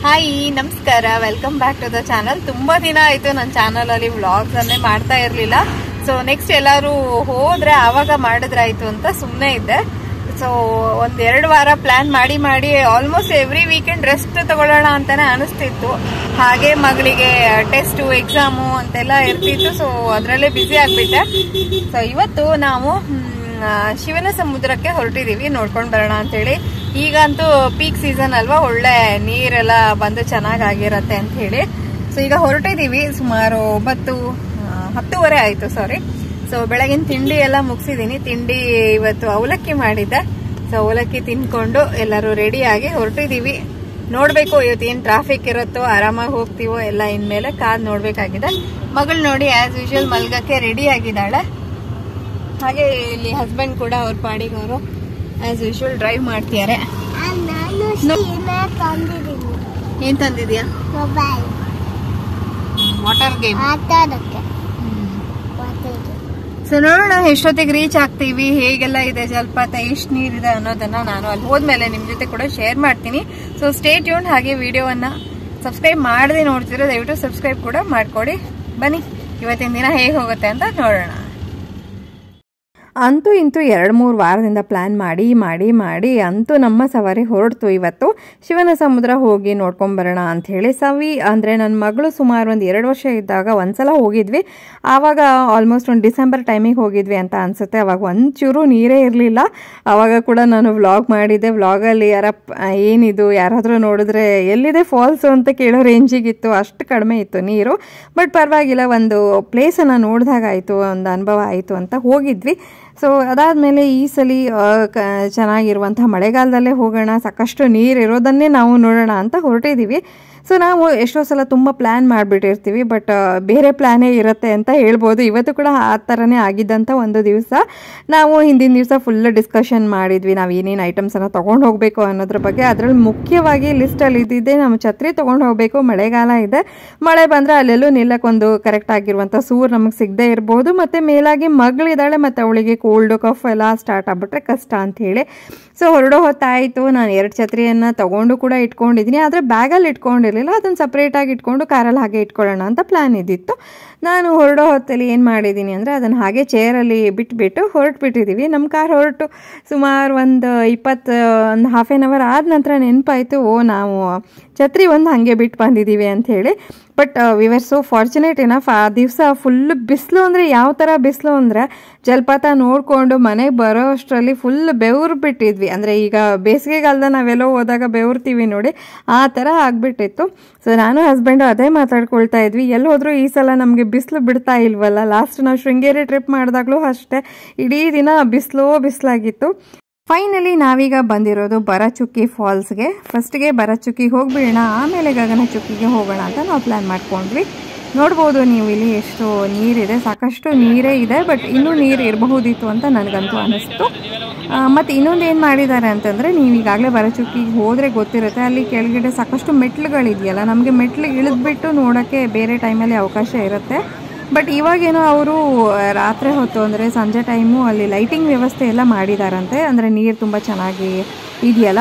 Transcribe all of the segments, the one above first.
Hi ನಮಸ್ಕಾರ, welcome back to the channel. ತುಂಬಾ ದಿನ ಆಯ್ತು ನನ್ನ ಚಾನಲ್ ಅಲ್ಲಿ ವ್ಲಾಗ್ಸ್ ಅನ್ನೇ ಮಾಡ್ತಾ ಇರ್ಲಿಲ್ಲ. ಸೊ ನೆಕ್ಸ್ಟ್ ಎಲ್ಲಾರು ಹೋದ್ರೆ ಆವಾಗ ಮಾಡಿದ್ರಾಯ್ತು ಅಂತ ಸುಮ್ಮನೆ ಇದ್ದೆ. ಸೊ ಒಂದ್ 2 ವಾರ ಪ್ಲಾನ್ ಮಾಡಿ ಆಲ್ಮೋಸ್ಟ್ ಎವ್ರಿ ವೀಕೆಂಡ್ ರೆಸ್ಟ್ ತಗೊಳ್ಳೋಣ ಅಂತಾನೆ ಅನಿಸ್ತಿತ್ತು. ಹಾಗೆ ಮಗಳಿಗೆ ಟೆಸ್ಟ್ ಎಕ್ಸಾಮು ಅಂತೆಲ್ಲ ಇರ್ತಿತ್ತು. ಸೊ ಅದ್ರಲ್ಲೇ ಬ್ಯುಸಿ ಆಗ್ಬಿಟ್ಟೆ. ಸೊ ಇವತ್ತು ನಾವು ಶಿವನ ಸಮುದ್ರಕ್ಕೆ ಹೊರಟಿದೀವಿ, ನೋಡ್ಕೊಂಡ್ ಬರೋಣ ಅಂತ ಹೇಳಿ. ಈಗಂತೂ ಪೀಕ್ ಸೀಸನ್ ಅಲ್ವಾ, ಒಳ್ಳೆ ನೀರೆಲ್ಲ ಬಂದು ಚೆನ್ನಾಗಿರತ್ತೆ ಅಂತ ಹೇಳಿ. ಸೊ ಈಗ ಹೊರಟಿದೀವಿ. ಸುಮಾರು 10:10 ಆಯ್ತು. ಸೊ ಬೆಳಗಿನ ತಿಂಡಿ ಎಲ್ಲ ಮುಗಿಸಿದೀನಿ. ತಿಂಡಿ ಇವತ್ತು ಅವಲಕ್ಕಿ ಮಾಡಿದ್ದೆ. ಸೊ ಅವಲಕ್ಕಿ ತಿನ್ಕೊಂಡು ಎಲ್ಲರೂ ರೆಡಿ ಆಗಿ ಹೊರಟಿದೀವಿ. ನೋಡ್ಬೇಕು ಇವತ್ತು ಏನ್ ಟ್ರಾಫಿಕ್ ಇರುತ್ತೋ, ಆರಾಮಾಗಿ ಹೋಗ್ತೀವೋ ಎಲ್ಲ ಇನ್ಮೇಲೆ ಕಾದ್ ನೋಡ್ಬೇಕಾಗಿದೆ. ಮಗಳು ನೋಡಿ ಆಸ್ ಯೂಶುವಲ್ ಮಲ್ಗಕ್ಕೆ ರೆಡಿ ಆಗಿದ್ದಾಳೆ. ಹಾಗೆ ಇಲ್ಲಿ ಹಸ್ಬೆಂಡ್ ಕೂಡ ಅವ್ರ ಪಾಡಿಗೆ ಅವರು ಆಸ್ ಯೂಶುವಲ್ ಡ್ರೈವ್ ಮಾಡ್ತಿದ್ದಾರೆ. ಏನ್ ತಂದಿದ್ಯಾ? Water game. ಸೊ ನೋಡೋಣ ಎಷ್ಟೊತ್ತಿಗೆ ರೀಚ್ ಆಗ್ತೀವಿ, ಹೇಗೆಲ್ಲ ಇದೆ ಜಲಪಾತ, ಎಷ್ಟು ನೀರಿದೆ ಅನ್ನೋದನ್ನ ನಾನು ಅಲ್ಲಿ ಹೋದ್ಮೇಲೆ ನಿಮ್ ಜೊತೆ ಕೂಡ ಶೇರ್ ಮಾಡ್ತೀನಿ. So stay tuned. ಹಾಗೆ ವಿಡಿಯೋವನ್ನ ಸಬ್ಸ್ಕ್ರೈಬ್ ಮಾಡದೆ ನೋಡ್ತಿರೋ ದಯವಿಟ್ಟು ಸಬ್ಸ್ಕ್ರೈಬ್ ಕೂಡ ಮಾಡ್ಕೊಡಿ. ಬನ್ನಿ ಇವತ್ತಿನ ದಿನ ಹೇಗೆ ಹೋಗುತ್ತೆ ಅಂತ ನೋಡೋಣ. ಅಂತೂ ಇಂತೂ 2-3 ವಾರದಿಂದ ಪ್ಲ್ಯಾನ್ ಮಾಡಿ ಅಂತೂ ನಮ್ಮ ಸವಾರಿ ಹೊರಡ್ತು. ಇವತ್ತು ಶಿವನ ಸಮುದ್ರ ಹೋಗಿ ನೋಡ್ಕೊಂಬರೋಣ ಅಂಥೇಳಿ. ಸವಿ ಅಂದರೆ ನನ್ನ ಮಗಳು ಸುಮಾರು ಒಂದು 2 ವರ್ಷ ಇದ್ದಾಗ ಒಂದ್ಸಲ ಹೋಗಿದ್ವಿ. ಆವಾಗ ಆಲ್ಮೋಸ್ಟ್ ಒಂದು ಡಿಸೆಂಬರ್ ಟೈಮಿಗೆ ಹೋಗಿದ್ವಿ ಅಂತ ಅನಿಸುತ್ತೆ. ಅವಾಗ ಒಂಚೂರು ನೀರೇ ಇರಲಿಲ್ಲ. ಆವಾಗ ಕೂಡ ನಾನು ವ್ಲಾಗ್ ಮಾಡಿದ್ದೆ. ವ್ಲಾಗಲ್ಲಿ ಏನಿದು ಯಾರಾದರೂ ನೋಡಿದ್ರೆ ಎಲ್ಲಿದೆ ಫಾಲ್ಸು ಅಂತ ಕೇಳೋ ರೇಂಜಿಗಿತ್ತು, ಅಷ್ಟು ಕಡಿಮೆ ಇತ್ತು ನೀರು. ಬಟ್ ಪರವಾಗಿಲ್ಲ, ಒಂದು ಪ್ಲೇಸನ್ನು ನೋಡಿದಾಗಾಯಿತು, ಒಂದು ಅನುಭವ ಆಯಿತು ಅಂತ ಹೋಗಿದ್ವಿ. ಸೊ ಅದಾದಮೇಲೆ ಈ ಸಲ ಚೆನ್ನಾಗಿರುವಂಥ ಮಳೆಗಾಲದಲ್ಲೇ ಹೋಗೋಣ, ಸಾಕಷ್ಟು ನೀರು ಇರೋದನ್ನೇ ನಾವು ನೋಡೋಣ ಅಂತ ಹೊರಟಿದ್ದೀವಿ. ಸೊ ನಾವು ಎಷ್ಟೋ ಸಲ ತುಂಬ ಪ್ಲ್ಯಾನ್ ಮಾಡಿಬಿಟ್ಟಿರ್ತೀವಿ, ಬಟ್ ಬೇರೆ ಪ್ಲ್ಯಾನೇ ಇರುತ್ತೆ ಅಂತ ಹೇಳ್ಬೋದು. ಇವತ್ತು ಕೂಡ ಆ ಥರನೇ ಆಗಿದ್ದಂಥ ಒಂದು ದಿವಸ. ನಾವು ಹಿಂದಿನ ದಿವಸ ಫುಲ್ ಡಿಸ್ಕಷನ್ ಮಾಡಿದ್ವಿ, ನಾವು ಏನೇನು ಐಟಮ್ಸನ್ನು ತೊಗೊಂಡು ಹೋಗಬೇಕು ಅನ್ನೋದ್ರ ಬಗ್ಗೆ. ಅದರಲ್ಲಿ ಮುಖ್ಯವಾಗಿ ಲಿಸ್ಟಲ್ಲಿ ಇದ್ದಿದ್ದೆ ನಮ್ಮ ಛತ್ರಿ ತೊಗೊಂಡು ಹೋಗಬೇಕು. ಮಳೆಗಾಲ ಇದೆ, ಮಳೆ ಬಂದರೆ ಅಲ್ಲೆಲ್ಲೂ ನಿಲ್ಲಕ್ಕೊಂದು ಕರೆಕ್ಟ್ ಆಗಿರುವಂಥ ಸೂರು ನಮಗೆ ಸಿಗದೆ ಇರ್ಬೋದು. ಮತ್ತು ಮೇಲಾಗಿ ಮಗಳಿದ್ದಾಳೆ, ಮತ್ತು ಅವಳಿಗೆ ಕೋಲ್ಡು ಕಫ್ ಎಲ್ಲ ಸ್ಟಾರ್ಟ್ ಆಗಿಬಿಟ್ರೆ ಕಷ್ಟ ಅಂಥೇಳಿ. ಸೊ ಹೊರಡೋ ಹೊತ್ತಾಯಿತು. ನಾನು 2 ಛತ್ರಿಯನ್ನು ತೊಗೊಂಡು ಕೂಡ ಇಟ್ಕೊಂಡಿದ್ದೀನಿ, ಆದರೆ ಬ್ಯಾಗಲ್ಲಿ ಇಟ್ಕೊಂಡಿರಲಿಲ್ಲ. ಅದನ್ನು ಸಪ್ರೇಟಾಗಿ ಇಟ್ಕೊಂಡು ಕಾರಲ್ಲಿ ಹಾಗೆ ಇಟ್ಕೊಳ್ಳೋಣ ಅಂತ ಪ್ಲ್ಯಾನ್ ಇದ್ದಿತ್ತು. ನಾನು ಹೊರಡೋ ಹೊತ್ತಲ್ಲಿ ಏನು ಮಾಡಿದ್ದೀನಿ ಅಂದರೆ ಅದನ್ನು ಹಾಗೆ ಚೇರಲ್ಲಿ ಬಿಟ್ಬಿಟ್ಟು ಹೊರಟುಬಿಟ್ಟಿದ್ದೀವಿ. ನಮ್ಮ ಕಾರ್ ಹೊರಟು ಸುಮಾರು ಒಂದು ಹಾಫ್ ಆನ್ ಅವರ್ ಆದ ನಂತರ ನೆನಪಾಯಿತು, ನಾವು ಛತ್ರಿ ಒಂದು ಹಾಗೆ ಬಿಟ್ಟು ಬಂದಿದ್ದೀವಿ ಅಂಥೇಳಿ. But we were so fortunate enough. ಆ ದಿವಸ ಫುಲ್ ಬಿಸಿಲು, ಅಂದರೆ ಯಾವ ಥರ ಬಿಸಿಲು ಅಂದರೆ ಜಲಪಾತ ನೋಡಿಕೊಂಡು ಮನೆಗೆ ಬರೋ ಅಷ್ಟರಲ್ಲಿ ಫುಲ್ ಬೆವರು ಬಿಟ್ಟಿದ್ವಿ. ಅಂದರೆ ಈಗ ಬೇಸಿಗೆಗಾಲದ ನಾವೆಲ್ಲೋ ಹೋದಾಗ ಬೆವರ್ತೀವಿ ನೋಡಿ, ಆ ಥರ ಆಗಿಬಿಟ್ಟಿತ್ತು. ಸೊ ನಾನು ಹಸ್ಬೆಂಡು ಅದೇ ಮಾತಾಡ್ಕೊಳ್ತಾ ಇದ್ವಿ, ಎಲ್ಲಿ ಹೋದರೂ ಈ ಸಲ ನಮಗೆ ಬಿಸಿಲು ಬಿಡ್ತಾ ಇಲ್ವಲ್ಲ. ಲಾಸ್ಟ್ ನಾವು ಶೃಂಗೇರಿ ಟ್ರಿಪ್ ಮಾಡಿದಾಗಲೂ ಅಷ್ಟೇ, ಇಡೀ ದಿನ ಬಿಸಿಲಾಗಿತ್ತು. ಫೈನಲಿ ನಾವೀಗ ಬಂದಿರೋದು ಭರಚುಕ್ಕಿ ಫಾಲ್ಸ್ಗೆ. ಫಸ್ಟ್ಗೆ ಭರಚುಕ್ಕಿಗೆ ಹೋಗ್ಬಿಡೋಣ, ಆಮೇಲೆ ಗಗನಚುಕ್ಕಿಗೆ ಹೋಗೋಣ ಅಂತ ನಾವು ಪ್ಲ್ಯಾನ್ ಮಾಡ್ಕೊಂಡ್ವಿ. ನೋಡ್ಬೋದು ನೀವು ಇಲ್ಲಿ ಎಷ್ಟು ನೀರಿದೆ, ಸಾಕಷ್ಟು ನೀರೇ ಇದೆ. ಬಟ್ ಇನ್ನೂ ನೀರು ಇರಬಹುದಿತ್ತು ಅಂತ ನನಗಂತೂ ಅನ್ನಿಸ್ತು. ಮತ್ತು ಇನ್ನೊಂದು ಏನು ಮಾಡಿದ್ದಾರೆ ಅಂತಂದರೆ, ನೀವು ಈಗಾಗಲೇ ಭರಚುಕ್ಕಿಗೆ ಹೋದರೆ ಗೊತ್ತಿರುತ್ತೆ, ಅಲ್ಲಿ ಕೆಳಗಡೆ ಸಾಕಷ್ಟು ಮೆಟ್ಲುಗಳಿದೆಯಲ್ಲ, ನಮಗೆ ಮೆಟ್ಲು ಇಳಿದ್ಬಿಟ್ಟು ನೋಡೋಕ್ಕೆ ಬೇರೆ ಟೈಮಲ್ಲಿ ಅವಕಾಶ ಇರುತ್ತೆ. ಬಟ್ ಇವಾಗೇನೋ ಅವರು ರಾತ್ರಿ ಹೊತ್ತು ಅಂದರೆ ಸಂಜೆ ಟೈಮು ಅಲ್ಲಿ ಲೈಟಿಂಗ್ ವ್ಯವಸ್ಥೆ ಎಲ್ಲ ಮಾಡಿದಾರಂತೆ. ಅಂದರೆ ನೀರು ತುಂಬ ಚೆನ್ನಾಗಿ ಇದೆಯಲ್ಲ,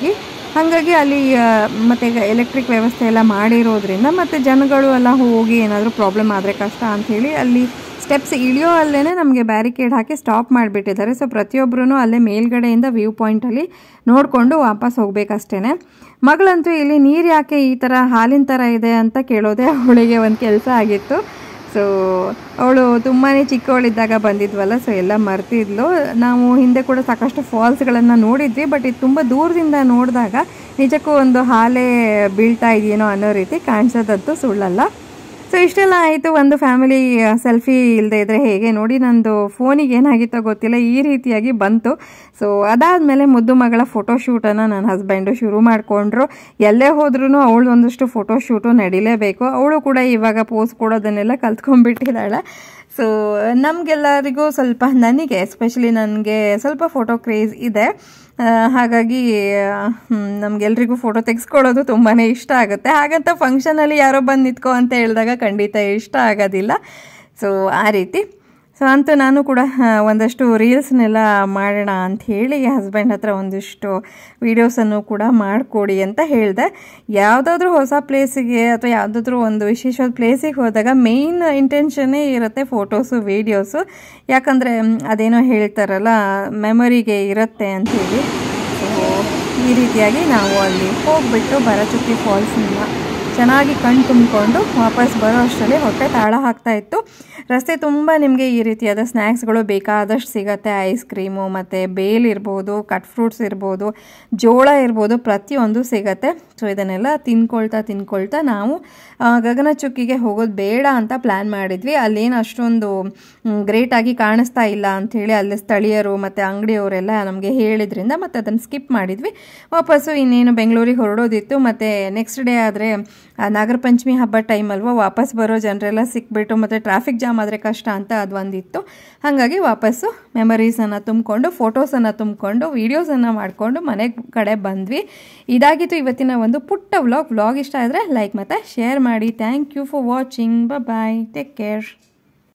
ಹಾಗಾಗಿ ಅಲ್ಲಿ ಮತ್ತು ಎಲೆಕ್ಟ್ರಿಕ್ ವ್ಯವಸ್ಥೆ ಎಲ್ಲ ಮಾಡಿರೋದ್ರಿಂದ ಮತ್ತು ಜನಗಳು ಎಲ್ಲ ಹೋಗಿ ಏನಾದರೂ ಪ್ರಾಬ್ಲಮ್ ಆದರೆ ಕಷ್ಟ ಅಂಥೇಳಿ ಅಲ್ಲಿ ಸ್ಟೆಪ್ಸ್ ಇಳಿಯೋ ಅಲ್ಲೇ ನಮಗೆ ಬ್ಯಾರಿಕೇಡ್ ಹಾಕಿ ಸ್ಟಾಪ್ ಮಾಡಿಬಿಟ್ಟಿದ್ದಾರೆ. ಸೊ ಪ್ರತಿಯೊಬ್ಬರೂ ಅಲ್ಲೇ ಮೇಲ್ಗಡೆಯಿಂದ ವ್ಯೂ ಪಾಯಿಂಟಲ್ಲಿ ನೋಡಿಕೊಂಡು ವಾಪಸ್ ಹೋಗ್ಬೇಕಷ್ಟೇ. ಮಗಳಂತೂ ಇಲ್ಲಿ ನೀರು ಯಾಕೆ ಈ ಥರ ಹಾಲಿನ ಥರ ಇದೆ ಅಂತ ಕೇಳೋದೇ ಅವಳಿಗೆ ಒಂದು ಕೆಲಸ ಆಗಿತ್ತು. ಸೊ ಅವಳು ತುಂಬಾ ಚಿಕ್ಕವಳಿದ್ದಾಗ ಬಂದಿದ್ವಲ್ಲ, ಸೊ ಎಲ್ಲ ಮರ್ತಿದ್ಲು. ನಾವು ಹಿಂದೆ ಕೂಡ ಸಾಕಷ್ಟು ಫಾಲ್ಸ್ಗಳನ್ನು ನೋಡಿದ್ವಿ, ಬಟ್ ಇದು ತುಂಬ ದೂರದಿಂದ ನೋಡಿದಾಗ ನಿಜಕ್ಕೂ ಒಂದು ಹಾಲೇ ಬೀಳ್ತಾ ಇದೆಯೇನೋ ಅನ್ನೋ ರೀತಿ ಕಾಣಿಸೋದಂತೂ ಸುಳ್ಳಲ್ಲ. ಸೊ ಇಷ್ಟೆಲ್ಲ ಆಯಿತು. ಒಂದು ಫ್ಯಾಮಿಲಿ ಸೆಲ್ಫಿ ಇಲ್ಲದೆ ಇದ್ದರೆ ಹೇಗೆ ನೋಡಿ, ನಂದು ಫೋನಿಗೆ ಏನಾಗಿತ್ತೋ ಗೊತ್ತಿಲ್ಲ, ಈ ರೀತಿಯಾಗಿ ಬಂತು. ಸೊ ಅದಾದಮೇಲೆ ಮುದ್ದು ಮಗಳ ಫೋಟೋಶೂಟನ್ನು ನನ್ನ ಹಸ್ಬೆಂಡು ಶುರು ಮಾಡಿಕೊಂಡ್ರು. ಎಲ್ಲೇ ಹೋದ್ರೂ ಅವಳು ಒಂದಷ್ಟು ಫೋಟೋಶೂಟು ನಡಿಲೇಬೇಕು. ಅವಳು ಕೂಡ ಇವಾಗ ಪೋಸ್ ಕೊಡೋದನ್ನೆಲ್ಲ ಕಲ್ತ್ಕೊಂಡ್ಬಿಟ್ಟಿದ್ದಾಳೆ. ಸೊ ನಮಗೆಲ್ಲರಿಗೂ ಸ್ವಲ್ಪ, ನನಗೆ ಎಸ್ಪೆಷಲಿ ನನಗೆ ಸ್ವಲ್ಪ ಫೋಟೋ ಕ್ರೇಜ್ ಇದೆ. ಹಾಗಾಗಿ ನಮಗೆಲ್ರಿಗೂ ಫೋಟೋ ತೆಗೆಸ್ಕೊಳ್ಳೋದು ತುಂಬಾ ಇಷ್ಟ ಆಗುತ್ತೆ. ಹಾಗಂತ ಫಂಕ್ಷನಲ್ಲಿ ಯಾರೋ ಬಂದು ನಿಂತ್ಕೊ ಅಂತ ಹೇಳಿದಾಗ ಖಂಡಿತ ಇಷ್ಟ ಆಗೋದಿಲ್ಲ. ಸೊ ಆ ರೀತಿ. ಸೊ ಅಂತೂ ನಾನು ಕೂಡ ಒಂದಷ್ಟು ರೀಲ್ಸ್ನೆಲ್ಲ ಮಾಡೋಣ ಅಂಥೇಳಿ ಹಸ್ಬೆಂಡ್ ಹತ್ರ ಒಂದಿಷ್ಟು ವೀಡಿಯೋಸನ್ನು ಕೂಡ ಮಾಡಿಕೊಡಿ ಅಂತ ಹೇಳಿದೆ. ಯಾವುದಾದ್ರೂ ಹೊಸ ಪ್ಲೇಸಿಗೆ ಅಥವಾ ಯಾವುದಾದ್ರೂ ಒಂದು ವಿಶೇಷವಾದ ಪ್ಲೇಸಿಗೆ ಹೋದಾಗ ಮೇಯ್ನ್ ಇಂಟೆನ್ಷನ್ನೇ ಇರುತ್ತೆ ಫೋಟೋಸು ವೀಡಿಯೋಸು. ಯಾಕಂದರೆ ಅದೇನೋ ಹೇಳ್ತಾರಲ್ಲ, ಮೆಮೊರಿಗೆ ಇರುತ್ತೆ ಅಂಥೇಳಿ. ಸೊ ಈ ರೀತಿಯಾಗಿ ನಾವು ಅಲ್ಲಿ ಹೋಗಿಬಿಟ್ಟು ಭರಚುಕ್ಕಿ ಫಾಲ್ಸನ್ನ ಚೆನ್ನಾಗಿ ಕಣ್ಣು ತುಂಬಿಕೊಂಡು ವಾಪಸ್ ಬರೋ ಅಷ್ಟರಲ್ಲಿ ಹೊಟ್ಟೆ ತಾಳ ಹಾಕ್ತಾಯಿತ್ತು. ರಸ್ತೆ ತುಂಬ ನಿಮಗೆ ಈ ರೀತಿಯಾದ ಸ್ನ್ಯಾಕ್ಸ್ಗಳು ಬೇಕಾದಷ್ಟು ಸಿಗುತ್ತೆ. ಐಸ್ ಕ್ರೀಮು ಮತ್ತು ಬೇಲ್ ಇರ್ಬೋದು, ಕಟ್ ಫ್ರೂಟ್ಸ್ ಇರ್ಬೋದು, ಜೋಳ ಇರ್ಬೋದು, ಪ್ರತಿಯೊಂದು ಸಿಗುತ್ತೆ. ಸೊ ಇದನ್ನೆಲ್ಲ ತಿನ್ಕೊಳ್ತಾ ನಾವು ಗಗನಚುಕ್ಕಿಗೆ ಹೋಗೋದು ಬೇಡ ಅಂತ ಪ್ಲ್ಯಾನ್ ಮಾಡಿದ್ವಿ. ಅಲ್ಲೇನು ಅಷ್ಟೊಂದು ಗ್ರೇಟಾಗಿ ಕಾಣಿಸ್ತಾ ಇಲ್ಲ ಅಂಥೇಳಿ ಅಲ್ಲಿ ಸ್ಥಳೀಯರು ಮತ್ತು ಅಂಗಡಿಯವರೆಲ್ಲ ನಮಗೆ ಹೇಳಿದ್ರಿಂದ ಮತ್ತು ಅದನ್ನು ಸ್ಕಿಪ್ ಮಾಡಿದ್ವಿ. ವಾಪಸ್ಸು ಇನ್ನೇನು ಬೆಂಗಳೂರಿಗೆ ಹೊರಡೋದಿತ್ತು. ಮತ್ತು ನೆಕ್ಸ್ಟ್ ಡೇ ಆದರೆ ನಾಗರ ಪಂಚಮಿ ಹಬ್ಬ ಟೈಮ್ ಅಲ್ವಾ, ವಾಪಸ್ ಬರೋ ಜನರೆಲ್ಲ ಸಿಕ್ಬಿಟ್ಟು ಮತ್ತು ಟ್ರಾಫಿಕ್ ಜಾಮ್ ಆದರೆ ಕಷ್ಟ ಅಂತ ಅದು ಒಂದಿತ್ತು. ಹಾಗಾಗಿ ವಾಪಸ್ಸು ಮೆಮರೀಸನ್ನು ತುಂಬಿಕೊಂಡು, ಫೋಟೋಸನ್ನು ತುಂಬಿಕೊಂಡು, ವೀಡಿಯೋಸನ್ನು ಮಾಡಿಕೊಂಡು ಮನೆ ಕಡೆ ಬಂದ್ವಿ. ಇದಾಗಿತ್ತು ಇವತ್ತಿನ ಒಂದು ಪುಟ್ಟ ವ್ಲಾಗ್ ಇಷ್ಟ ಆದರೆ ಲೈಕ್ ಮತ್ತು ಶೇರ್ ಮಾಡಿ. Thank you for watching. Bye, take care.